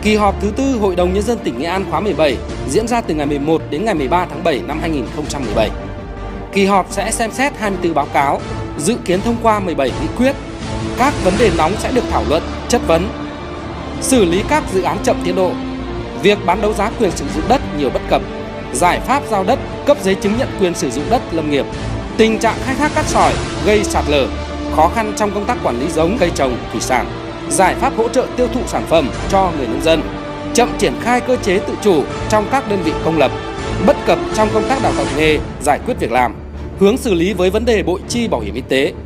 Kỳ họp thứ tư Hội đồng Nhân dân tỉnh Nghệ An khóa 17 diễn ra từ ngày 11 đến ngày 13 tháng 7 năm 2017. Kỳ họp sẽ xem xét 24 báo cáo, dự kiến thông qua 17 nghị quyết. Các vấn đề nóng sẽ được thảo luận, chất vấn. Xử lý các dự án chậm tiến độ. Việc bán đấu giá quyền sử dụng đất nhiều bất cập. Giải pháp giao đất, cấp giấy chứng nhận quyền sử dụng đất lâm nghiệp. Tình trạng khai thác cát sỏi gây sạt lở, khó khăn trong công tác quản lý giống cây trồng, thủy sản. Giải pháp hỗ trợ tiêu thụ sản phẩm cho người nông dân. Chậm triển khai cơ chế tự chủ trong các đơn vị công lập. Bất cập trong công tác đào tạo nghề, giải quyết việc làm. Hướng xử lý với vấn đề bội chi bảo hiểm y tế.